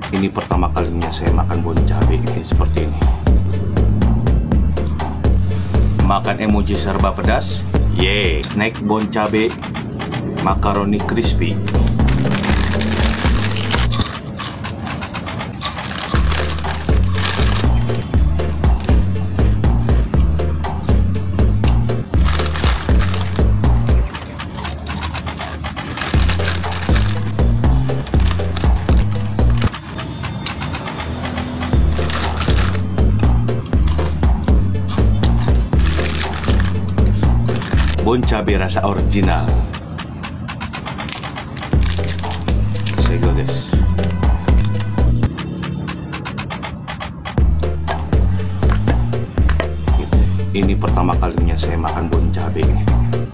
Ini pertama kalinya saya makan bon cabe seperti ini. Makan emoji serba pedas. Yeay, snack bon cabe, makaroni crispy. Bon cabe rasa original. Saya go guys. Ini pertama kalinya saya makan bon cabe.